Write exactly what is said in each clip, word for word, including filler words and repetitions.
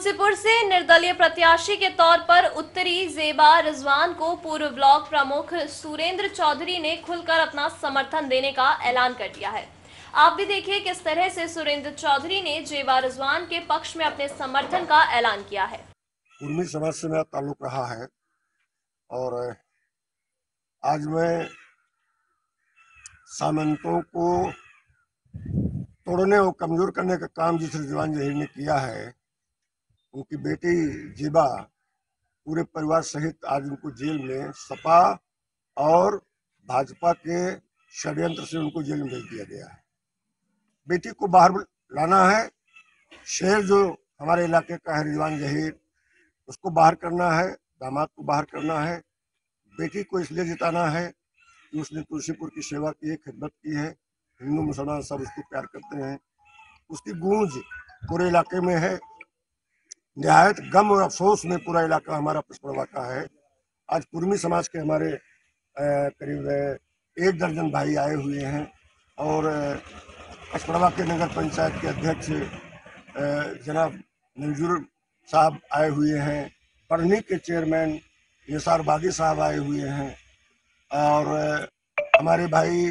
तुलसीपुर से निर्दलीय प्रत्याशी के तौर पर उत्तरी जेबा रिजवान को पूर्व ब्लॉक प्रमुख सुरेंद्र चौधरी ने खुलकर अपना समर्थन देने का ऐलान कर दिया है। आप भी देखिए किस तरह से सुरेंद्र चौधरी ने जेबा रिजवान के पक्ष में अपने समर्थन का ऐलान किया है। कुर्मी समाज से मेरा ताल्लुक रहा है और आज मैं सामंतों को तोड़ने और कमजोर करने का काम जिस रिजवान जहीर ने किया है, उनकी बेटी जेबा पूरे परिवार सहित आज उनको जेल में सपा और भाजपा के षड्यंत्र से उनको जेल में भेज दिया गया है। बेटी को बाहर लाना है, शेर जो हमारे इलाके का है रिजवान जहीर, उसको बाहर करना है, दामाद को बाहर करना है। बेटी को इसलिए जिताना है कि उसने तुलसीपुर की सेवा की है, खिदमत की है। हिंदू मुसलमान सब उसको प्यार करते हैं, उसकी गूंज पूरे इलाके में है। निहायत गम और अफसोस में पूरा इलाका हमारा पचपड़वा का है। आज कुर्मी समाज के हमारे करीब एक दर्जन भाई आए हुए हैं और पचपड़वा के नगर पंचायत के अध्यक्ष जनाब मंजूर साहब आए हुए हैं, पढ़नी के चेयरमैन निसार बागी साहब आए हुए हैं और हमारे भाई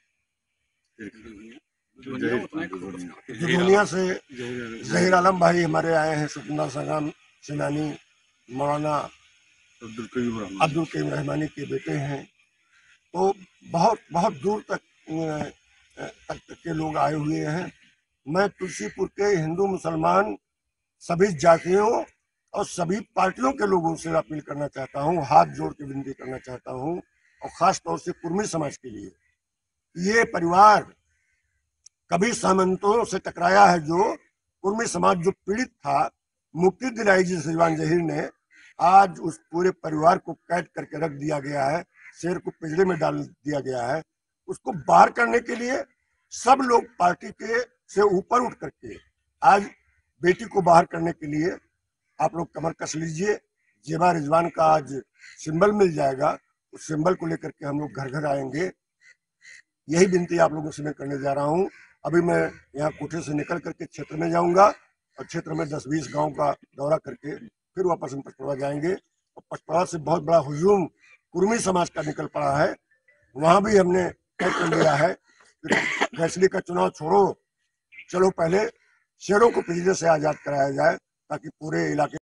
दुनिया से जहीर आलम भाई हमारे आए हैं, सुकुंदर सगाम सिनानी, मौलाना अब्दुल करीम रहमानी के बेटे हैं। तो बहुत बहुत दूर तक तक के लोग आए हुए हैं। मैं तुलसीपुर के हिंदू मुसलमान सभी जातियों और सभी पार्टियों के लोगों से अपील करना चाहता हूं, हाथ जोड़ के विनती करना चाहता हूं और खास तौर से कुर्मी समाज के लिए, ये परिवार कभी सामंतों से टकराया है। जो कुर्मी समाज जो पीड़ित था, मुक्ति दिलाई जिस रिजवान जहीर ने, आज उस पूरे परिवार को कैद करके रख दिया गया है, शेर को पिंजरे में डाल दिया गया है। उसको बाहर करने के लिए सब लोग पार्टी के से ऊपर उठ करके आज बेटी को बाहर करने के लिए आप लोग कमर कस लीजिए। जेबा रिजवान का आज सिंबल मिल जाएगा, उस सिंबल को लेकर के हम लोग घर घर आएंगे। यही विनती आप लोगों से मैं करने जा रहा हूं। अभी मैं यहाँ कोठे से निकल करके क्षेत्र में जाऊंगा और क्षेत्र में दस बीस गांव का दौरा करके फिर वापस हम पचपड़वा जाएंगे। और पचपड़वा से बहुत बड़ा हुजूम कुर्मी समाज का निकल पड़ा है। वहां भी हमने तय कर लिया है कि फैसले का चुनाव छोड़ो, चलो पहले शेरों को पिंजरे से आजाद कराया जाए ताकि पूरे इलाके